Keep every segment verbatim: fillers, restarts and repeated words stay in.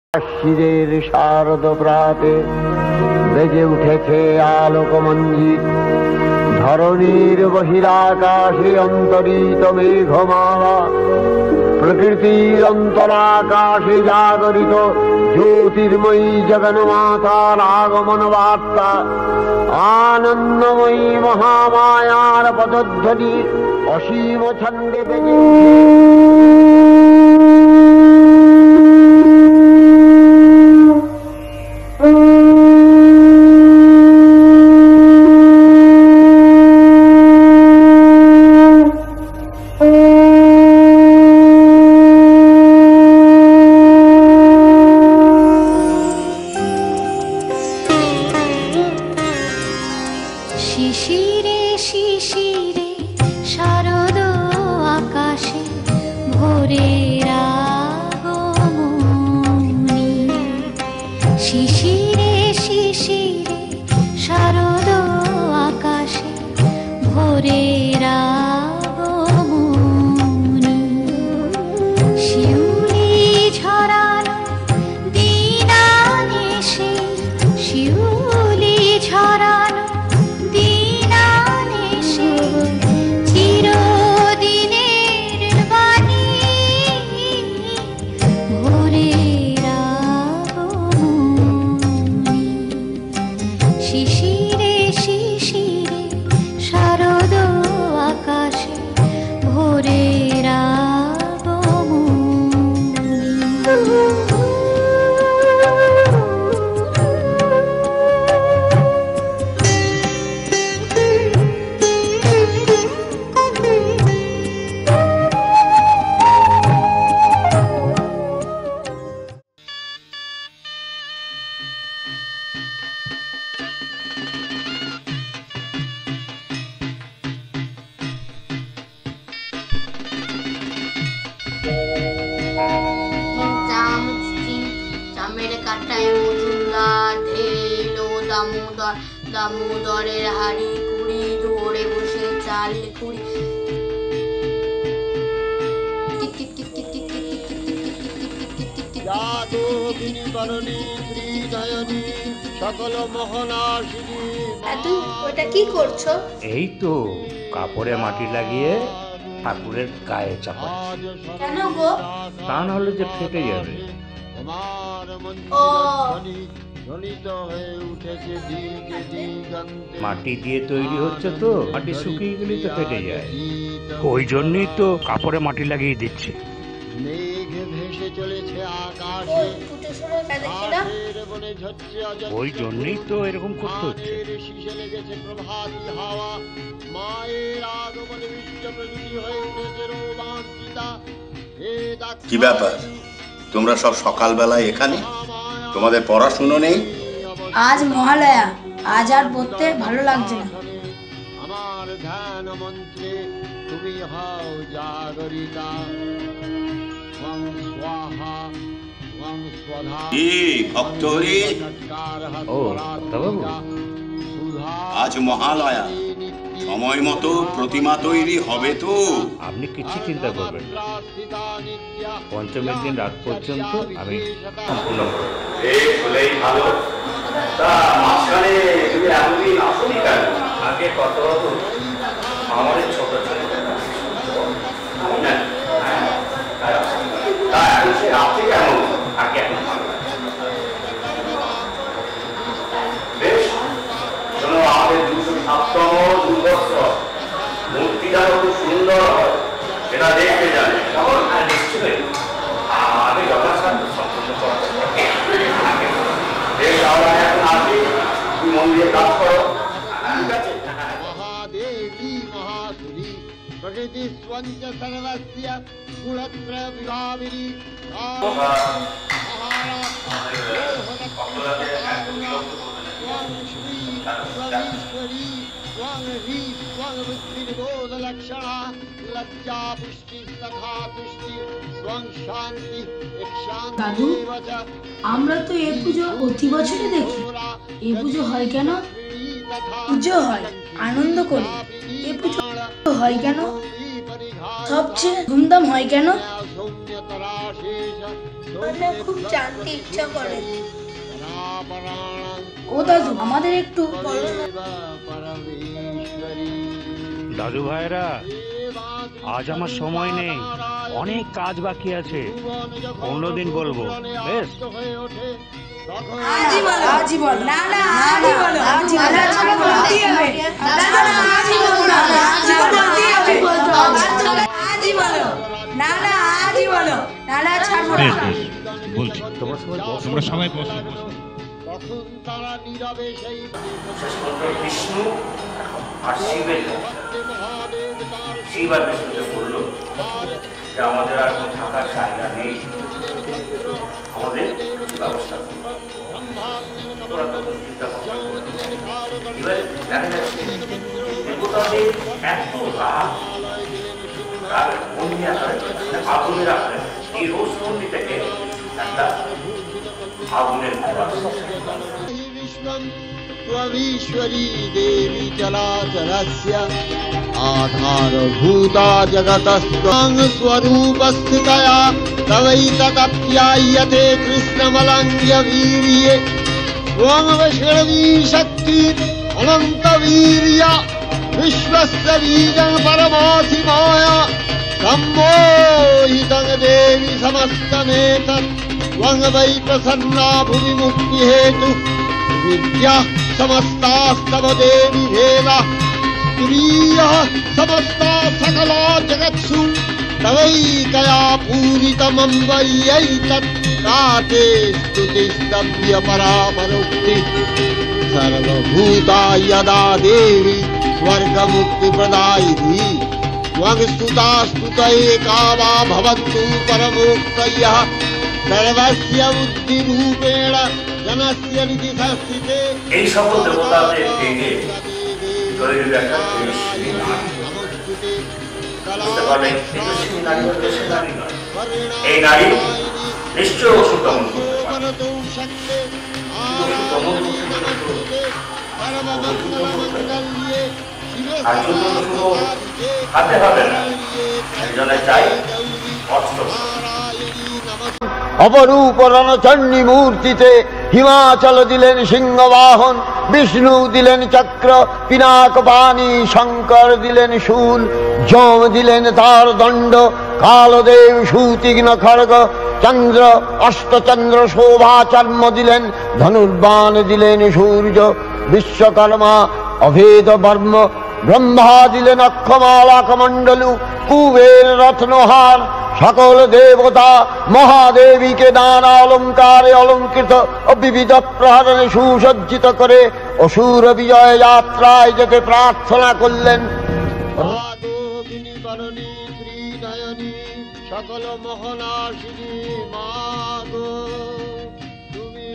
শিরের শারদ প্রাতে বেজে উঠেছে আলোকমঞ্জিত, ধরণীর বহিরাকাশে অন্তরিত মেঘমালা, প্রকৃতির অন্তরাকাশে জাগরিত জ্যোতির্ময়ী জগন্মাতার আগমন বার্তা, আনন্দময়ী মহামায়ার পদধ্বনি অসীম ছন্দে বেজে শিশিরে শিশিরে শারদ আকাশে ভোরের আগমনী, শিশিরে শিশিরে শারদ আকাশে ভোরের আগমনী, শিউলি ঝরানো দিনানিশে, শিউলি ঝরানো শিশিরে শিশিরে শারদ আকাশে ভোরের দামোদর দামোদরের হাড়ি কুড়ি ধরে বসে চাল কুড়ি, সকল মোহনাশিনী। ওটা কি করছো? এই তো কাপড়ে মাটি লাগিয়ে ঠাকুরের গায়ে চাপাচ্ছি। কেন গো? তা নাহলে যে ফেটে যাবে। ও মাটি দিয়ে তৈরি হচ্ছে তো, মাটি শুকিয়ে গেলে তো ফেটে যায়, ওই জন্যই তো কাপড়ে মাটি লাগিয়ে দিচ্ছি। ওই জন্যই তো এরকম করতে হচ্ছে। কি ব্যাপার, তোমরা সব সকালবেলায় এখানে? তোমাদের পড়াশুনো নেই? আজ মহালয়া, আজ আর পড়তে ভালো লাগছে না। আমার ধ্যান মন্ত্রে তুমি হও জাগরিতা, ওং স্বাহা ওং স্বধা। কি ভক্তহরি? ও ভক্তবাবু, আজ মহালয়া, সময় মতো প্রতিমা তৈরি হবে তো? আপনি কিছু চিন্তা করবেন না, পঞ্চমের দিন রাত পর্যন্ত আমি সম্পূর্ণ করব। আগে কত আমার ছোট আমাদের দুশো সপ্তম দুর্গোৎসব মূর্তিটা খুব সুন্দর হয়, সেটা দেখতে জানে। নিশ্চয়ই আমি যথাসাধ্য সম্পূর্ণ করছি। এখন আসি, তুমি মন্দিরে কাজ করো। মহাদেবী মহাসুরী প্রকৃতি স্বঞ্চ সর্বস্য গুণত্রয় বিভাবিনী দাদু, আমরা তো এ পুজো প্রতি বছরে দেখি, এ পুজো হয় কেন? পুজো হয় আনন্দ করে, এ পুজো হয় কেন? সবচেয়ে ধুমধাম হয় কেন? আমার খুব জানতে ইচ্ছা করে। ও দাদু, আমাদের একটু বলো না। দাদু ভাইরা, আজ আমার সময় নেই, অনেক কাজ বাকি আছে, অন্যদিন বলবো। বেশ, আজই বলো, আজই বলো। না না, আজই বলো, আজই বলো। আজই বলতেই হবে। না না, আজই বলো না, আজই বলতেই হবে। আজই বলো। না না, আজই বলো। না না, ছাড়বো না। বেশ বেশ বলছি। তোমরা সবাই বসো, তোমরা সবাই বসো। তখন তারা নীরবে সেই বিষ্ণু আর শিবের শিব আর বিষ্ণুকে বললো যে আমাদের আর কোনো থাকার জায়গা নেই, আমাদের ব্যবস্থা করো। ওরা তখন চিন্তা ভাবনা করলো। এবার দেখা যাচ্ছে দেবতাদের এত রাগ, রাগ অগ্নি আকারে, আগুনের আকারে, এই রোজমন্ডি থেকে একটা আগুনের প্রবাস। त्वमीश्वरी देवी चराचरस्य आधारभूता जगतस्त्वं स्वरूपस्थितया तवैतदप्यायते कृष्णमलङ्घ्य वीर्ये त्वं वैष्णवी शक्ति अनन्तवीर्य विश्वस्य बीजं परमासि माया सम्मोहितं देवी समस्तमेतत् त्वं वै प्रसन्ना भुवि मुक्तिहेतु विद्या समस्तास्तव देवी भेदा स्त्रियः समस्ता सकला जगत्सु तवैकया पूरितमम्बयैतत् काते स्तुतिस्तव्य परापरोक्ति सर्वभूता यदा देवी स्वर्गमुक्तिप्रदायिनी त्वं स्तुता स्तुत एका वा भवन्तु परमोक्तयः सर्वस्य बुद्धिरूपेण এই সকল দেবতাদের থেকে তৈরি একটা তেজস্বিনী নারী। বুঝতে পারলেন, তেজস্বিনী নারী হচ্ছে সে নারী নয়, এই নারী নিশ্চয় ওষুধ দমন করতে পারে। ওষুধ দমন করতে আর জন্য শুধু হাতে হবে না, একজনে চাই অস্ত্র। অপরূপ রণচণ্ডী মূর্তিতে হিমাচল দিলেন সিংহবাহন, বিষ্ণু দিলেন চক্র পিনাক পানি, শঙ্কর দিলেন শূল, যম দিলেন তার দণ্ড, কালদেব সুতীক্ষ্ণ খড়গ, চন্দ্র অষ্টচন্দ্র শোভা চর্ম দিলেন, ধনুর্বাণ দিলেন সূর্য, বিশ্বকর্মা অভেদ বর্ম, ব্রহ্মা দিলেন অক্ষমালা কমণ্ডলু, কুবের রত্নহার, সকল দেবতা মহাদেবীকে নানা অলঙ্কারে অলঙ্কৃত ও বিবিধ প্রহরণে সুসজ্জিত করে অসুর বিজয় যাত্রায় যেতে প্রার্থনা করলেন। সকল মোহনাশিনী মাগো তুমি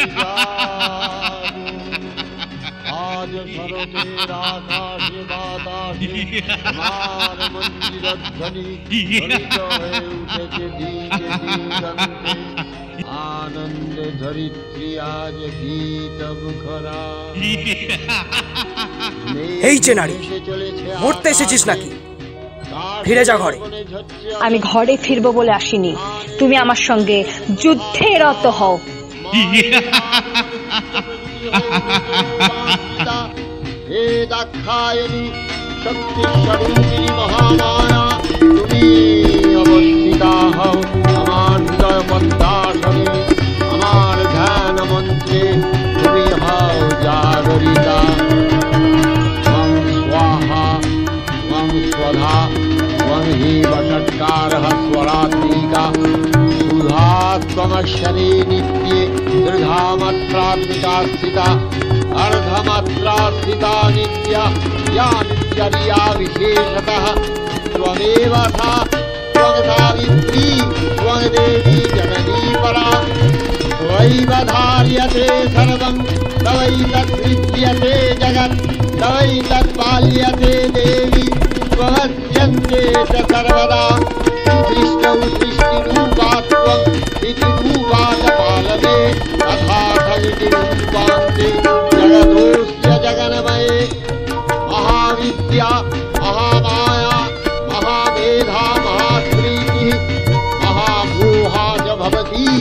আজ শরতের আকাশে বাতাসে আমার মন্দির ধ্বনি ধ্বনিত হয়ে উঠেছে দিকে দিগন্তে, আনন্দে ধরিত্রী আজ গীত মুখরা। এই যে নারী, মরতে এসেছিস নাকি? ফিরে যা ঘরে। আমি ঘরে ফিরবো বলে আসিনি, তুমি আমার সঙ্গে যুদ্ধে রত হও। হে দাক্ষায়ণী শক্তি স্বরূপিণী মহামায়া, তুমি অবস্থিতা হও আমার হৃদয় পদ্মাসনে, আমার ধ্যান মন্ত্রে তুমি হও জাগরিতা। ত্বং স্বাহা ত্বং স্বধা ত্বং হেব ষট্কারः স্বরাত্মিকা, সুধা ত্বমশ্বরে নিত্যে দৃঢ়মাত্রাত্মিকা স্থিতা, अर्धमात्रा स्थिता नित्या या नित्यरिया विशेषतः त्वमेव सा त्वं सावित्री त्वं देवी जननी परा, त्वयैव धार्यते सर्वं तवैतद्विद्यते जगत् तवैतत्पाल्यते देवी त्वमस्यन्ते च सर्वदा। सृष्टौ सृष्टिरूपा त्वं इतिरूपा च पालने अथाथवितिरूपान्ते जगतोऽस्य जगन्मये महाविद्या महामाया महामेधा महास्त्रीः महामोहा च भवती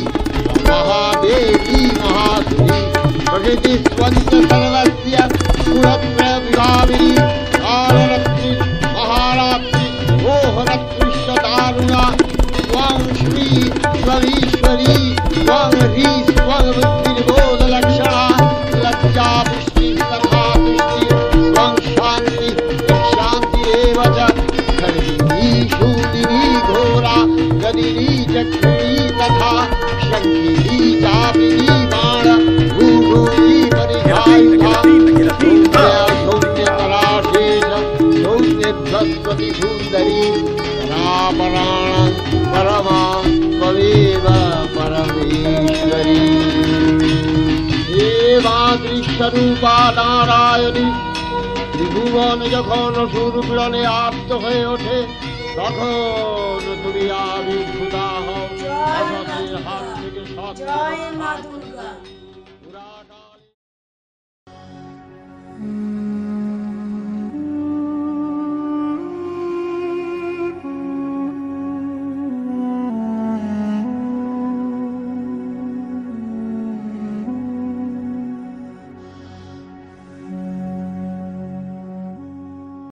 स्वञ्च सर्वस्य गुणत्रय विभाविनी कालरत्रि महारात्रि मोहरत्रिश्च दारुणा त्वं श्री स्वरीश्वरी त्वं ह्री स्वं बुद्धिर्बोधलक्षणा लज्जा पुष्टि तथा तुष्टि त्वं शान्ति शान्ति एव च खड्गिनी शूलिनी घोरा गदिनी चक्षुणी तथा शङ्खिनी चापिनी बाण भूभूति परिघायुधा शून्यकराशेष शून्यध्वस्वति सुन्दरी परापराणं परमां त्वमेव परमेश्वरी দেবাদৃশ্যরূপা নারায়ণী ত্রিভুবন যখন সুরপীড়নে আর্ত হয়ে ওঠে তখন তুমি আবির্ভূতা হও অসতের হাত থেকে সৎ জয় মা দুর্গা।